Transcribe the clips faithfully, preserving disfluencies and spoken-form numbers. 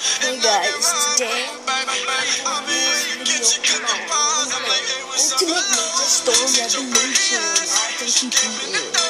Hey guys, today I'm doing this video for my Ultimate Ninja Storm Revolution after T P A.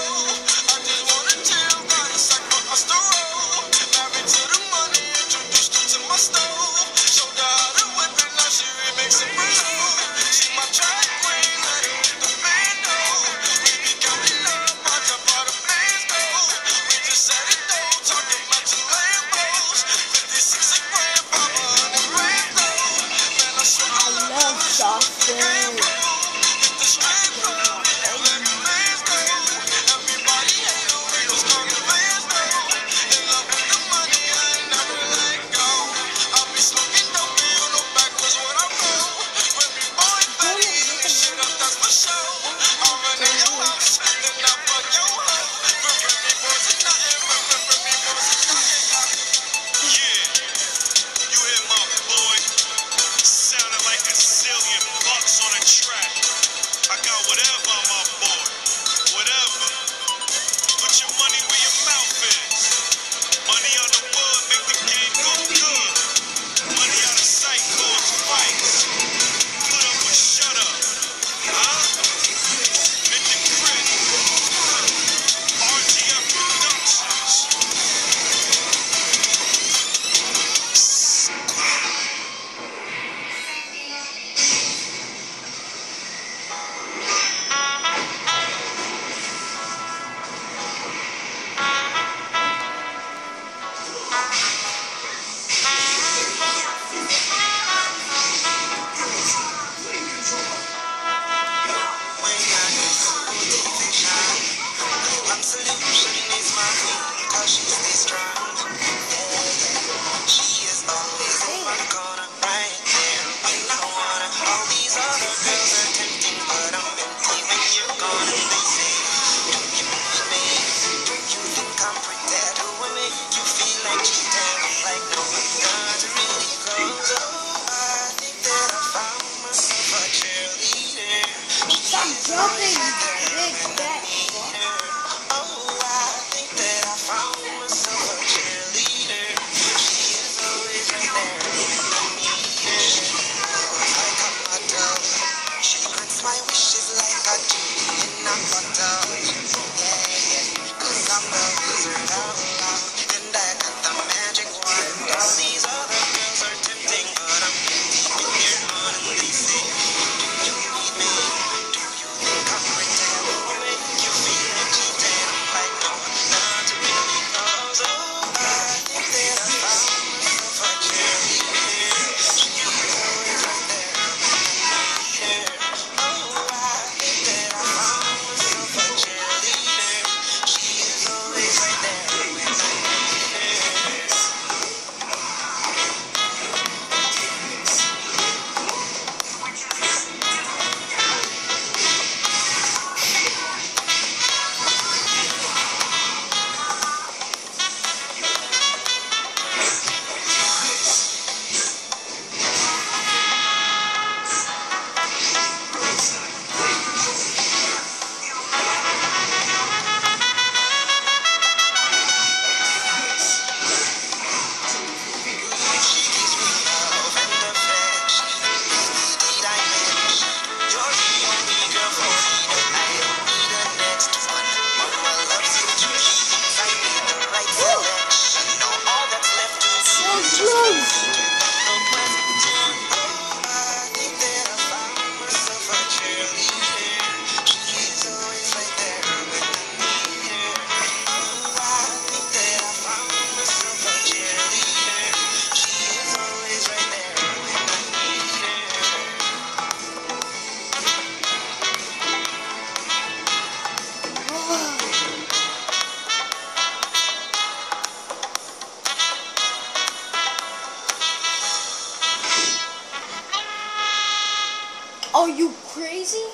Are you crazy?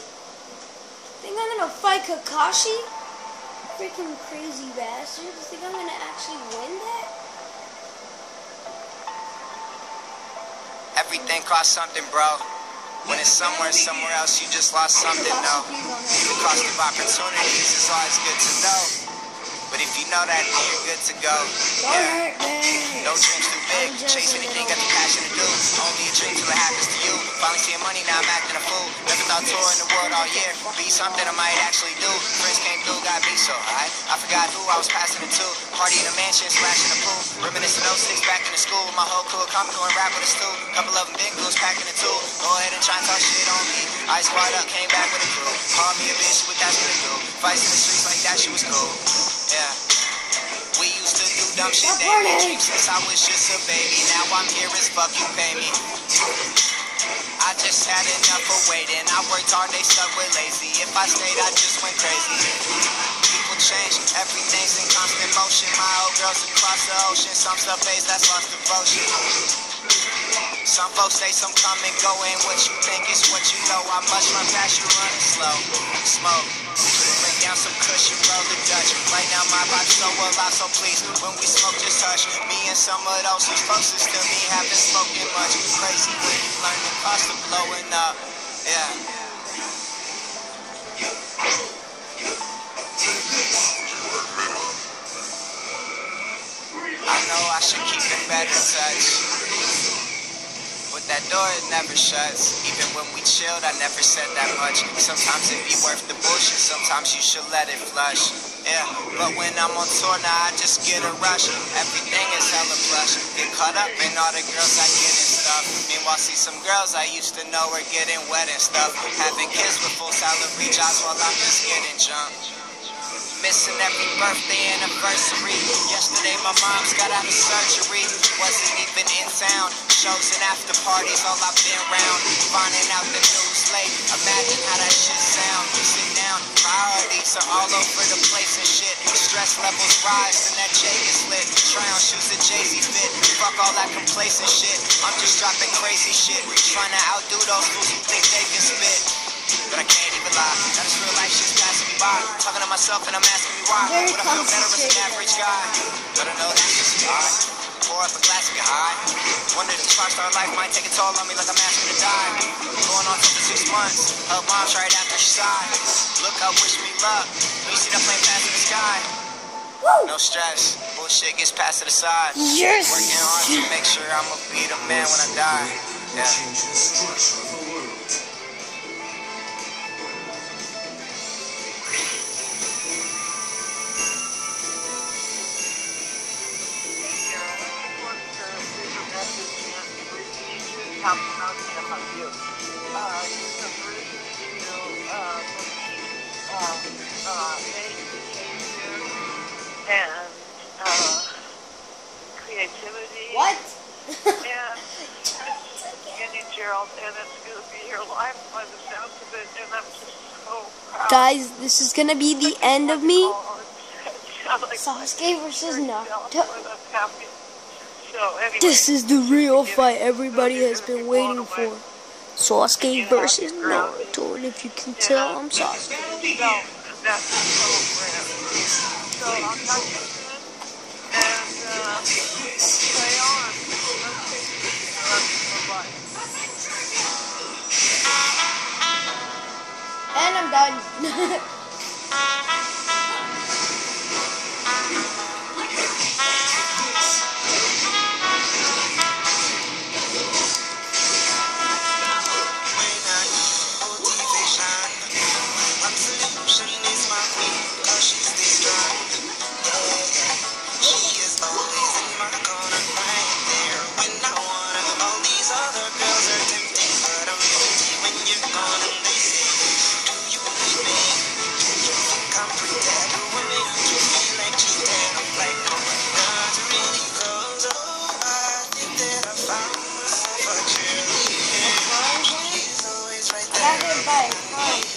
Think I'm gonna fight Kakashi? Freaking crazy bastard. Think I'm gonna actually win that? Everything costs something, bro. When it's somewhere, somewhere else, you just lost something, no. The cost of opportunities is always good to know. But But if you know that, then you're good to go. Don't Yeah. hurt me. No dreams too big. I'm just Chase a anything, little- got the passion to do. Only a dream till it happens to you. Finally seeing money, now I'm acting a fool. Never thought touring the world all year. Be something I might actually do. Friends came through, got me so high. I forgot who I was passing it to. Party in the mansion, splashing the pool. Reminiscing oh six back in the school. My whole crew coming through and rap with us too. Couple of them big goons packing the tool. Go ahead and try and talk shit on me. I squad up, came back with a crew. Called me a bitch, what that's gonna do. Fights in the streets like that, she was cool. Yeah. We used to do dumb shit daily. Dreams since I was just a baby. Now I'm here as fuck, you pay me. I just had enough of waiting. I worked hard, they stuck with lazy. If I stayed, I just went crazy. People change, everything's in constant motion. My old girls across the ocean. Some stuff fades, that's lost devotion. Some folks say some come and go, and what you think is what you know. I must run fast, you running slow. Smoke, break down some cushion, roll the Dutch. Right now my body's so alive, so please, when we smoke, just hush. Me and some of those who's closest to me haven't spoken much. Crazy when you learn the cost of blowing up. Yeah. I know I should keep in better touch. But that door, it never shuts. Even when we chilled, I never said that much. Sometimes it be worth the bullshit, sometimes you should let it flush. Yeah, but when I'm on tour now, I just get a rush. Everything is hella plush. Get caught up in all the girls I get and stuff. Meanwhile, see some girls I used to know are getting wet and stuff. Having kids with full salary jobs while I'm just getting jumped. Missing every birthday anniversary. Yesterday my mom's got out of surgery. Wasn't even in town. Shows and after parties, all I've been around. Finding out the news late. Imagine how that shit sound. Sit down. Priorities are all over the place and shit. Stress levels rise and that J is lit. Try on shoes that Jay-Z fit. Fuck all that complacent shit. I'm just dropping crazy shit. Trying to outdo those fools who think they can spit. But I can't even lie, now this real life shit's passing me by. Talking to myself and I'm asking me why. Very Would I feel better as an average guy? But I know that's just a lie. Pour up a glass and get high. Wonder if this rock star life might take a toll on me like I'm asking to die. Going on for six months, her mom's right after she sighed. Look up, wish me luck. When you see that plane pass in the sky. Woo! No stress, bullshit gets passed to the side. Yes! Working hard to make sure I'ma be the man when I die. Yeah. How proud of you. Uh, it's a person to, uh, uh, uh, behavior and, uh, creativity. What? And Andy Gerald, and it's going to be your life by the sounds of it, and I'm just so proud. Guys, this is gonna be the end of me. Like Sasuke versus Naruto. So, anyway, This is the real fight everybody has been waiting for. Sasuke versus Naruto, and if you can tell, I'm Sasuke. So, that's so rare. So, I'll talk to you soon, and, uh, play on. Bye-bye. And I'm done. Bye. Bye.